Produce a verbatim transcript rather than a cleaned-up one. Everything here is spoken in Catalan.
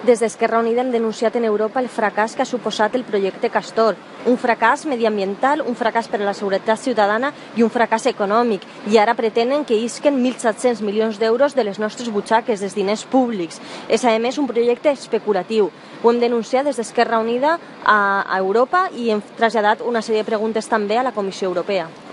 Des d'Esquerra Unida hem denunciat en Europa el fracàs que ha suposat el projecte Castor, un fracàs mediambiental, un fracàs per a la seguretat ciutadana i un fracàs econòmic. I ara pretenen que isquen mil set-cents milions d'euros de les nostres butxaques, dels diners públics. És, a més, un projecte especulatiu. Ho hem denunciat des d'Esquerra Unida a Europa i hem traslladat una sèrie de preguntes també a la Comissió Europea.